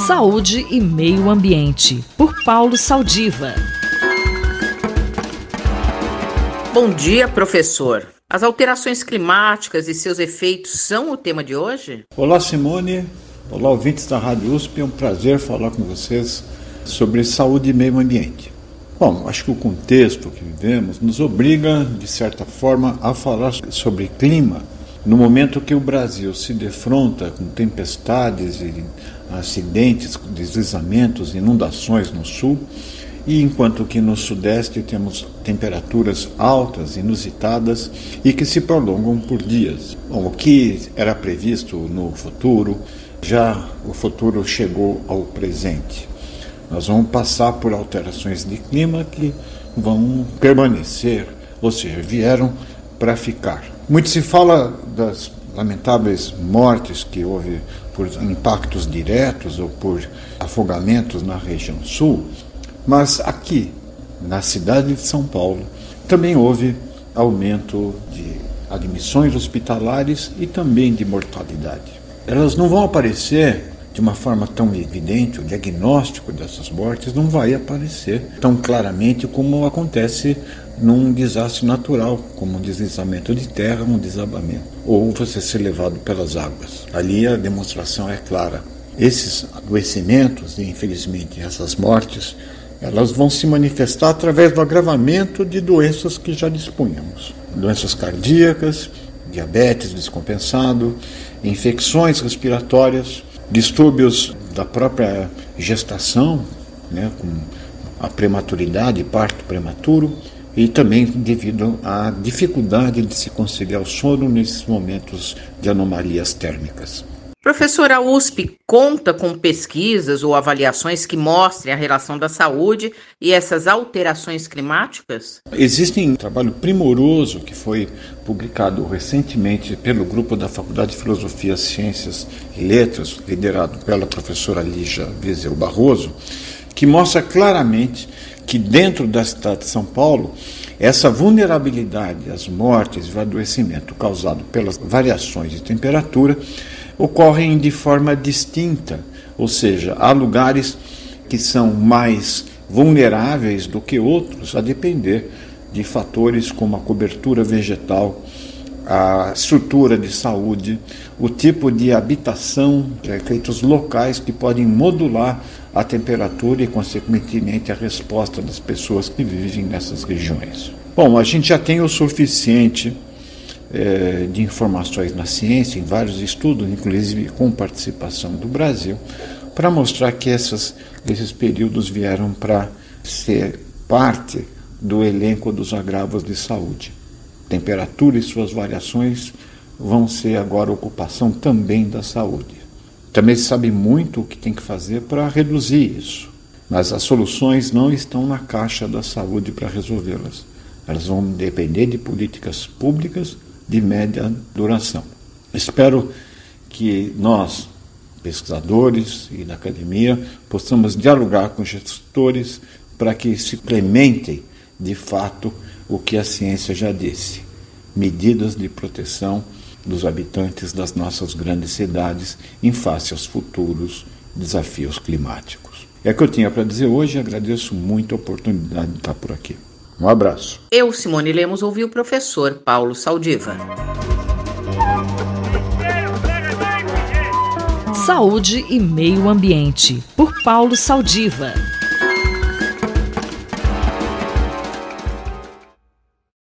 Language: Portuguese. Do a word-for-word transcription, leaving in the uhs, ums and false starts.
Saúde e Meio Ambiente, por Paulo Saldiva. Bom dia, professor. As alterações climáticas e seus efeitos são o tema de hoje? Olá, Simone. Olá, ouvintes da Rádio U S P. É um prazer falar com vocês sobre saúde e meio ambiente. Bom, acho que o contexto que vivemos nos obriga, de certa forma, a falar sobre clima no momento que o Brasil se defronta com tempestades e acidentes, deslizamentos, inundações no sul, e enquanto que no sudeste temos temperaturas altas, inusitadas e que se prolongam por dias. Bom, o que era previsto no futuro, já o futuro chegou ao presente. Nós vamos passar por alterações de clima que vão permanecer, ou seja, vieram para ficar. Muito se fala das lamentáveis mortes que houve por impactos diretos ou por afogamentos na região sul, mas aqui, na cidade de São Paulo, também houve aumento de admissões hospitalares e também de mortalidade. Elas não vão aparecer de uma forma tão evidente, o diagnóstico dessas mortes não vai aparecer tão claramente como acontece num desastre natural, como um deslizamento de terra, um desabamento, ou você ser levado pelas águas. Ali a demonstração é clara. Esses adoecimentos e, infelizmente, essas mortes, elas vão se manifestar através do agravamento de doenças que já dispunhamos. Doenças cardíacas, diabetes descompensado, infecções respiratórias, distúrbios da própria gestação, né, com a prematuridade, parto prematuro, e também devido à dificuldade de se conciliar o sono nesses momentos de anomalias térmicas. Professora, a U S P conta com pesquisas ou avaliações que mostrem a relação da saúde e essas alterações climáticas? Existe um trabalho primoroso que foi publicado recentemente pelo grupo da Faculdade de Filosofia, Ciências e Letras, liderado pela professora Lígia Wiesel Barroso, que mostra claramente que dentro da cidade de São Paulo, essa vulnerabilidade às mortes e ao adoecimento causado pelas variações de temperatura ocorrem de forma distinta, ou seja, há lugares que são mais vulneráveis do que outros, a depender de fatores como a cobertura vegetal, a estrutura de saúde, o tipo de habitação, efeitos locais que podem modular a temperatura e, consequentemente, a resposta das pessoas que vivem nessas regiões. Bom, a gente já tem o suficiente eh, de informações na ciência, em vários estudos, inclusive com participação do Brasil, para mostrar que essas, esses períodos vieram para ser parte do elenco dos agravos de saúde. Temperatura e suas variações vão ser agora ocupação também da saúde. Também se sabe muito o que tem que fazer para reduzir isso, mas as soluções não estão na caixa da saúde para resolvê-las. Elas vão depender de políticas públicas de média duração. Espero que nós, pesquisadores e da academia, possamos dialogar com gestores para que se implementem de fato o que a ciência já disse: medidas de proteção dos habitantes das nossas grandes cidades em face aos futuros desafios climáticos. É o que eu tinha para dizer hoje e agradeço muito a oportunidade de estar por aqui. Um abraço. Eu, Simone Lemos, ouvi o professor Paulo Saldiva. Saúde e Meio Ambiente, por Paulo Saldiva.